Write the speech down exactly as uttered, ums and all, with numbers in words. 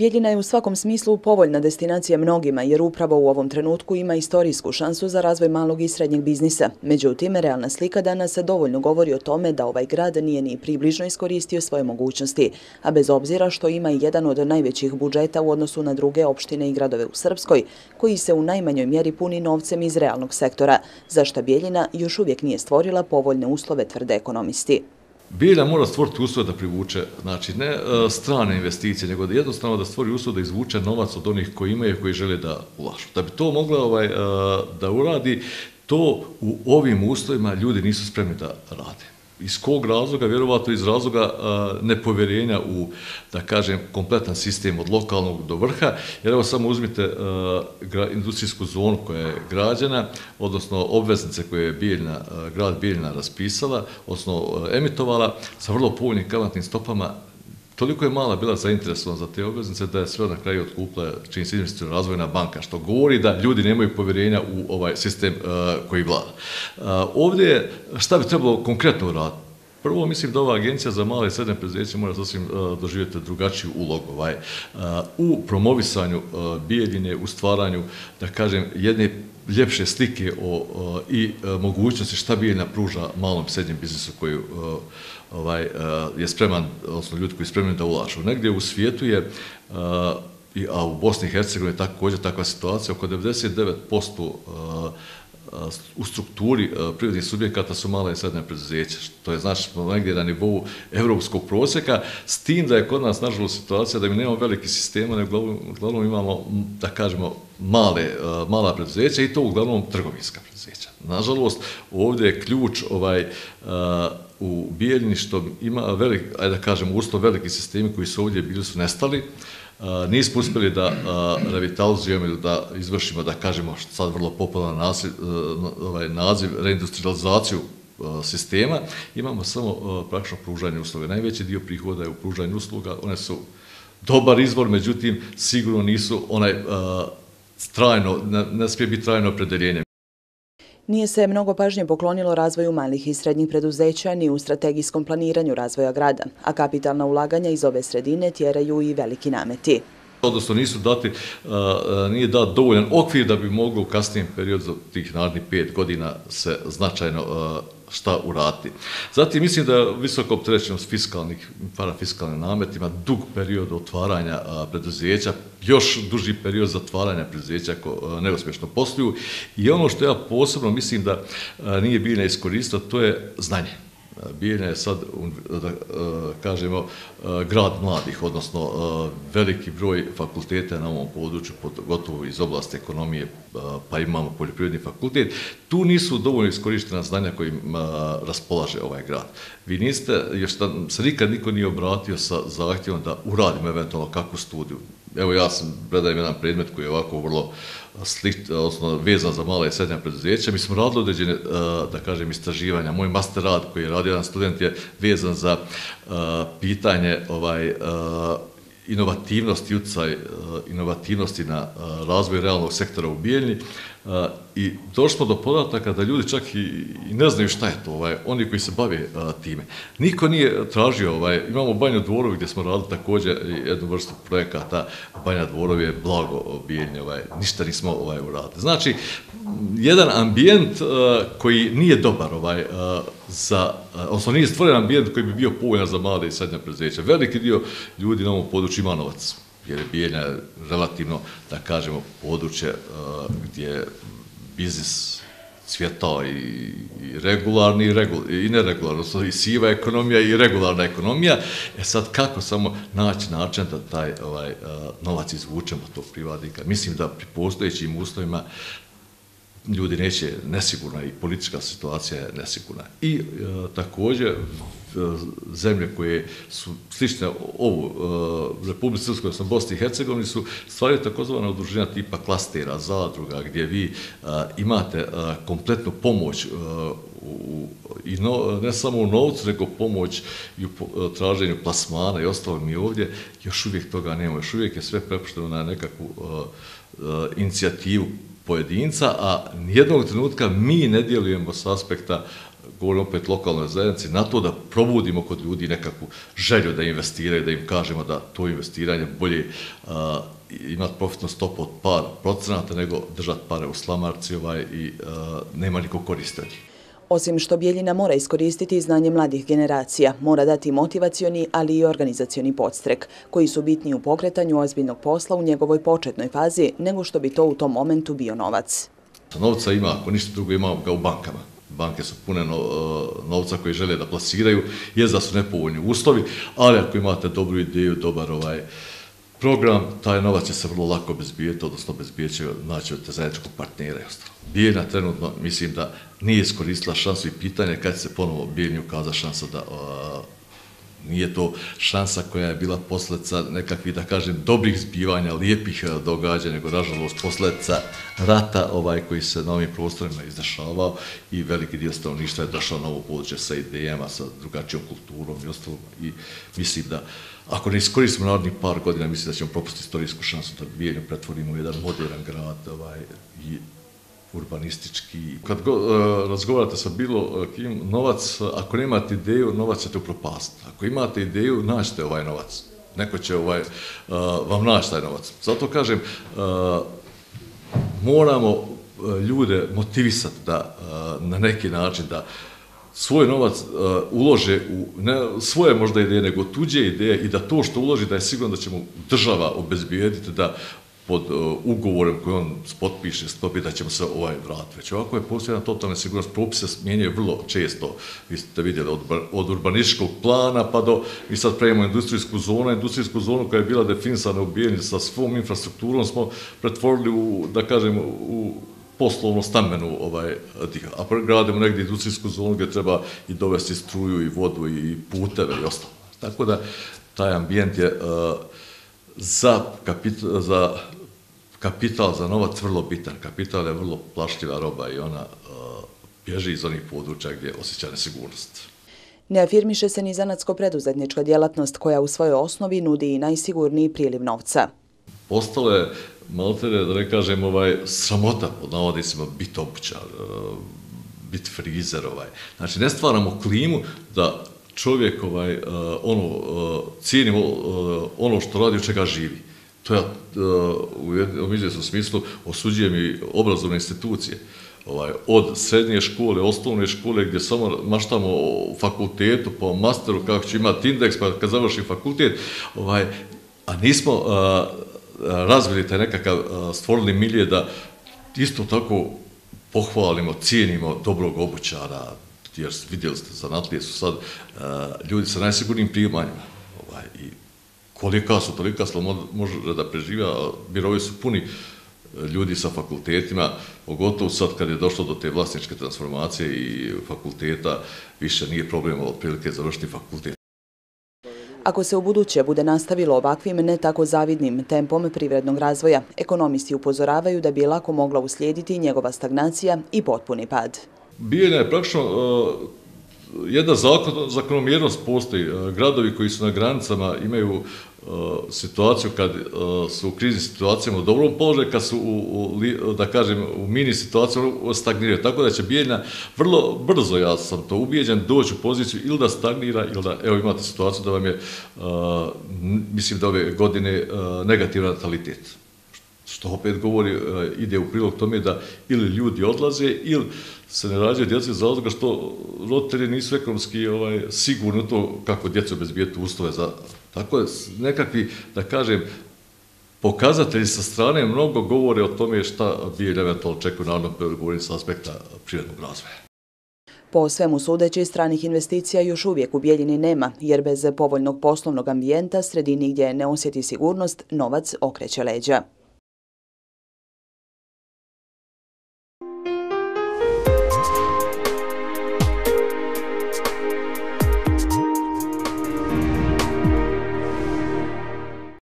Bijeljina je u svakom smislu povoljna destinacija mnogima jer upravo u ovom trenutku ima istorijsku šansu za razvoj malog i srednjeg biznisa. Međutim, realna slika danas dovoljno govori o tome da ovaj grad nije ni približno iskoristio svoje mogućnosti, a bez obzira što ima i jedan od najvećih budžeta u odnosu na druge opštine i gradove u Srpskoj, koji se u najmanjoj mjeri puni novcem iz realnog sektora, za šta Bijeljina još uvijek nije stvorila povoljne uslove, tvrde ekonomisti. Bijeljina mora stvoriti uslove da privuče, znači ne strane investicije, nego da jednostavno da stvori uslov da izvuče novac od onih koji imaju, koji žele da ulažu. Da bi to mogla ovaj, da uradi, to u ovim uslovima ljudi nisu spremni da rade. Iz kog razloga? Vjerovatno iz razloga nepovjerenja u, da kažem, kompletan sistem od lokalnog do vrha, jer evo samo uzmite industrijsku zonu koja je građena, odnosno obveznice koje je Bijeljina, grad Bijeljina raspisala, odnosno emitovala, sa vrlo povoljnim kamatnim stopama. Toliko je mala bila zainteresovana za te obveznice da je sve na kraju otkupila čini se investiciona razvojna banka, što govori da ljudi nemaju povjerenja u ovaj sistem koji vlada. Ovdje šta bi trebalo konkretno uraditi? Prvo, mislim da ova agencija za male i srednje preduzeće mora sasvim doživjeti drugačiju ulogu ovaj, u promovisanju Bijeljine, u stvaranju, da kažem, jedne ljepše slike o, i mogućnosti šta Bijeljina pruža malom i srednjem biznisu koji ovaj, je spreman, odnosno ljudi koji je spremni da ulažu. Negdje u svijetu je, a u Bosni i Hercegovini je također takva situacija, oko devedeset devet posto u strukturi privrednih subjekata su mala i srednja preduzeća, što je znači negdje na nivou evropskog prosjeka, s tim da je kod nas nažalost situacija da mi nemamo veliki sistema, nego uglavnom imamo, da kažemo, male, mala preduzeća i to uglavnom trgovinska preduzeća. Nažalost, ovdje je ključ ovaj, u Bijeljini što ima velik, ajde da kažemo, uslov veliki sistemi koji su ovdje bili su nestali. Nismo uspjeli da revitalizujemo ili da izvršimo, da kažemo, sad vrlo popularan naziv, ovaj, naziv reindustrializaciju sistema. Imamo samo praktično pružanje usluga. Najveći dio prihoda je u pružanju usluga. One su dobar izvor, međutim, sigurno nisu onaj trajno, ne smije biti trajno opredeljenje. Nije se mnogo pažnje poklonilo razvoju malih i srednjih preduzeća ni u strategijskom planiranju razvoja grada, a kapitalna ulaganja iz ove sredine tjeraju i veliki nameti. Odnosno nisu dati, nije dat dovoljan okvir da bi moglo u kasnijem periodu za tih narednih pet godina se značajno šta uraditi. Zatim mislim da je visoko opterećenost fiskalnih, parafiskalnim nametima, dug period otvaranja preduzeća, još duži period zatvaranja preduzeća ako neuspješno posluju i ono što ja posebno mislim da nije Bijeljina iskoristila, to je znanje. Bijeljina je sad, da kažemo, grad mladih, odnosno veliki broj fakulteta na ovom području, gotovo iz oblasti ekonomije, pa imamo poljoprivredni fakultet. Tu nisu dovoljno iskorištena znanja kojim raspolaže ovaj grad. Vi niste, još se nikad niko nije obratio sa zahtjevom da uradimo eventualno kakvu studiju. Evo ja sam predajem jedan predmet koji je ovako vrlo odnosno vezan za mala i srednja preduzeća. Mi smo radili određene, da kažem, istraživanja. Moj master rad koji je radio jedan student je vezan za pitanje ovaj, inovativnosti, utjecaj inovativnosti na razvoj realnog sektora u Bijeljini. I došli smo do podataka da ljudi čak i ne znaju šta je to, ovaj, oni koji se bave time. Niko nije tražio, ovaj, imamo Banju Dvorovi gdje smo radili također jednu vrstu projekata, Banja Dvorovi je blago Bijeljini, ovaj, ništa nismo ovaj, uradili. Znači, jedan ambijent koji nije dobar, ovaj, za, odnosno nije stvoren ambijent koji bi bio povoljan za male i srednje preduzeća. Veliki dio ljudi na ovom području ima novac, jer je Bijeljina relativno, da kažemo, područje gdje biznis cvjetao i regularni i neregularni, i siva ekonomija i regularna ekonomija. E sad, kako samo naći način da taj ovaj, novac izvučemo tog privatnika? Mislim da pri postojećim uslovima ljudi neće, nesigurna i politička situacija je nesigurna. I e, također zemlje koje su slične ovu e, Republici Srpskoj, odnosno Bosni i Hercegovini, su stvaraju takozvana udruženja tipa klastera, zadruga, gdje vi e, imate e, kompletnu pomoć e, u, i no, ne samo u novcu, nego pomoć i u traženju plasmana i ostalo. Mi ovdje još uvijek toga nemamo, još uvijek je sve prepušteno na nekakvu e, e, inicijativu pojedinca, a nijednog trenutka mi ne djelujemo s aspekta govorim opet lokalnoj zajednici, na to da probudimo kod ljudi nekakvu želju da investiraju, da im kažemo da to investiranje bolje a, imati profitnu stopu od par procenata nego držati pare u slamarci ovaj, i a, nema nikog koriste. Osim što Bijeljina mora iskoristiti znanje mladih generacija, mora dati motivacioni, ali i organizacioni podstrek, koji su bitni u pokretanju ozbiljnog posla u njegovoj početnoj fazi, nego što bi to u tom momentu bio novac. Novca ima, ako ništa drugo, imamo ga u bankama. Banke su pune novca koji žele da plasiraju, je da su nepovoljni uslovi, ali ako imate dobru ideju, dobar ovaj program, taj novac će se vrlo lako obezbijeti, odnosno obezbijeti će naći od zajedničkog partnera i ostalo. Bijeljina trenutno, mislim da nije iskoristila šansu i pitanje kad se ponovo Bijeljini ukaza šansa da a, nije to šansa koja je bila posljedica nekakvih, da kažem, dobrih zbivanja, lijepih događanja, nego nažalost posljedica rata ovaj, koji se na ovim prostorima izdešavao i veliki dio stanovništva je došao na ovo područje sa idejama, sa drugačijom kulturom i ostalom. I mislim da ako ne iskoristimo narednih par godina, mislim da ćemo propustiti istorijsku šansu da Bijeljinu pretvorimo u jedan moderan grad ovaj, i urbanistički. Kad go, uh, razgovarate sa bilo kim, novac, ako nemate ideju, novac ćete upropastiti. Ako imate ideju, naćete ovaj novac. Neko će ovaj, uh, vam naći taj novac. Zato kažem, uh, moramo uh, ljude motivisati da uh, na neki način da svoj novac uh, ulože u ne svoje možda ideje, nego tuđe ideje i da to što uloži da je sigurno da će mu država obezbijediti da pod uh, ugovorem koji on potpiše, stopi da ćemo se ovaj vratiti. Već ovako je postoji jedna totalna sigurnost, propise mijenjaju vrlo često, vi ste vidjeli, od, od urbanističkog plana pa do, mi sad pravimo industrijsku zonu, industrijsku zonu koja je bila definisana u Bijeljini sa svom infrastrukturom smo pretvorili u, da kažem, u poslovno stambenu ovaj, a gradimo negdje industrijsku zonu gdje treba i dovesti struju i vodu i puteve i ostalo. Tako da taj ambijent je uh, za kapital, za kapital, za novac vrlo bitan. Kapital je vrlo plašljiva roba i ona uh, bježi iz onih područja gdje osjeća nesigurnost. Ne afirmiše se ni zanatsko-preduzetnička djelatnost koja u svojoj osnovi nudi i najsigurniji priliv novca. Postalo je maltere, da ne kažem, ovaj, sramota, pod navodnicima, biti obućar, biti frizer. Ovaj. Znači, ne stvaramo klimu da čovjek ovaj, ono, cijenimo ono što radi, od čega živi. To ja u jednom izvjesnom smislu osuđujem i obrazovne institucije. Ovaj, od srednje škole, osnovne škole, gdje samo maštamo o fakultetu, po masteru, kako će imati indeks, pa kad završi fakultet, ovaj, a nismo a, razvili taj nekakav stvorili milije da isto tako pohvalimo, cijenimo dobrog obućara, jer vidjeli ste, zanatlije su sad uh, ljudi sa najsigurnijim primanjima. Ovaj, i kolika su, tolika sloboda može da preživa, birovi su puni ljudi sa fakultetima, pogotovo sad kad je došlo do te vlasničke transformacije i fakulteta, više nije problem otprilike završiti fakultet. Ako se u buduće bude nastavilo ovakvim ne tako zavidnim tempom privrednog razvoja, ekonomisti upozoravaju da bi lako mogla uslijediti njegova stagnacija i potpuni pad. Bijeljina je praktično uh, jedna zakon, zakonomjernost postoji. Uh, gradovi koji su na granicama imaju uh, situaciju kad uh, su u kriznim situacijama u dobrom položaju, kad su u, u, da kažem, u mini situacijama stagniraju. Tako da će Bijeljina vrlo brzo, ja sam to ubijeđen, doći u poziciju ili da stagnira, ili da, evo imate situaciju da vam je, uh, mislim da ove godine, uh, negativan natalitet. Što opet govori, ide u prilog tome da ili ljudi odlaze ili se ne rađaju djece za razloga što roditelji nisu ekonomski ovaj, sigurni u to kako djecu obezbijeti uslove za... Tako je nekakvi, da kažem, pokazatelji sa strane mnogo govore o tome šta Bijeljina eventualno očekuje naravno govorim sa aspekta privrednog razvoja. Po svemu sudeći, stranih investicija još uvijek u Bijeljini nema, jer bez povoljnog poslovnog ambijenta sredini gdje ne osjeti sigurnost, novac okreće leđa.